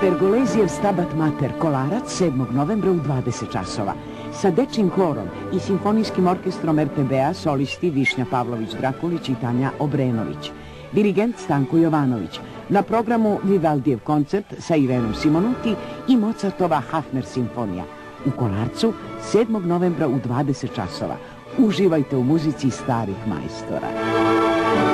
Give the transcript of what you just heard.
Pergolezijev Stabat Mater Kolarac 7. novembra u 20 časova. Sa dečjim horom i simfonijskim orkestrom RTB-a solisti Višnja Pavlović-Drakulić i Tanja Obrenović. Dirigent Stanko Jovanović. Na programu Vivaldijev koncert sa Irenom Simonuti i Mozartova Hafner simfonija. U Kolarcu 7. novembra u 20 časova. Uživajte u muzici starih majstora.